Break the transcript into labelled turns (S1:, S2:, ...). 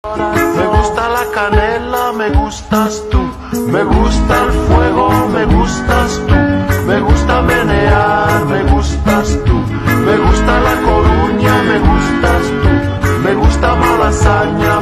S1: Me gusta la canela, me gustas tú. Me gusta el fuego, me gustas tú.